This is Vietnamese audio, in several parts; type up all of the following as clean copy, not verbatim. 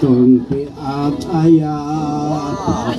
tumpi at ayat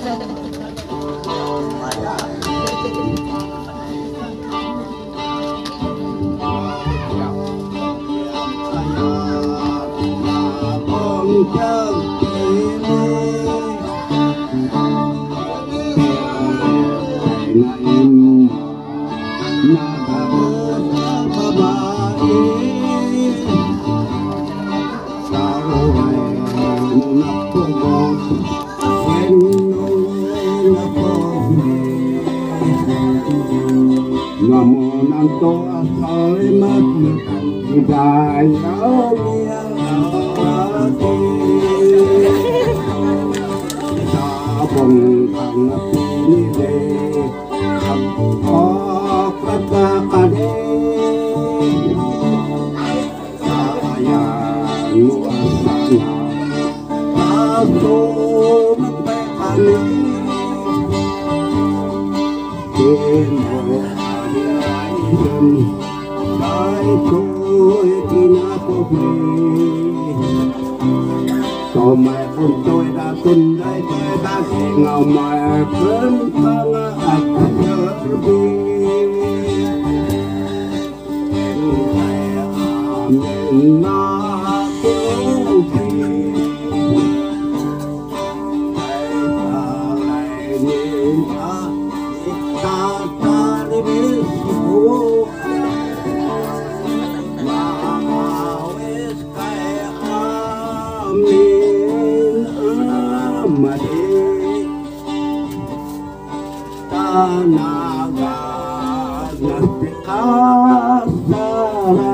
Nanto asal mat hidayah miati sabong kang pinile abok katakade sayang nuasana aku mempekani Sai tôi cho mẹ con tôi đã tuân đây tôi đã thể ngào mẹ vẫn thăng anh nhớ đi mình na yêu khi lại nhìn ta đi biết Naga Nabi Kasara